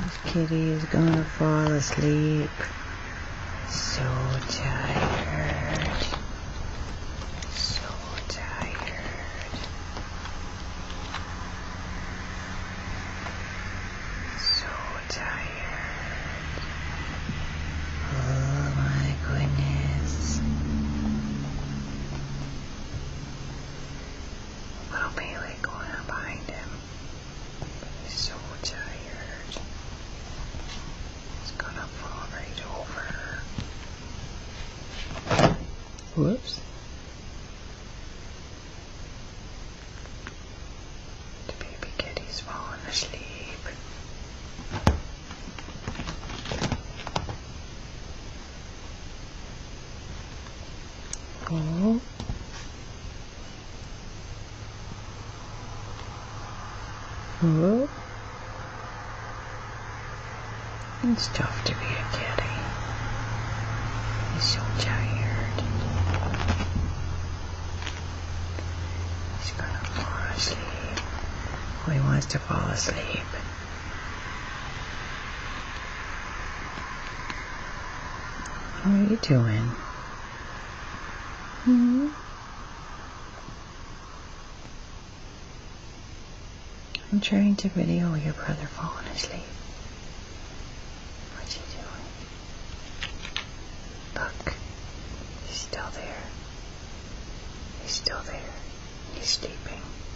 Kitty is gonna fall asleep. So tired. So tired. So tired. Oh my goodness. Little Bailey going up behind him. He's so tired. He's gonna fall right over. Whoops. The baby kitty's falling asleep. Oh. Oh. It's tough to be a kitty. He's so tired. He's gonna fall asleep. Oh, he wants to fall asleep. How are you doing? Hmm? I'm trying to video your brother falling asleep. What's he doing? Look. He's still there. He's still there. He's sleeping.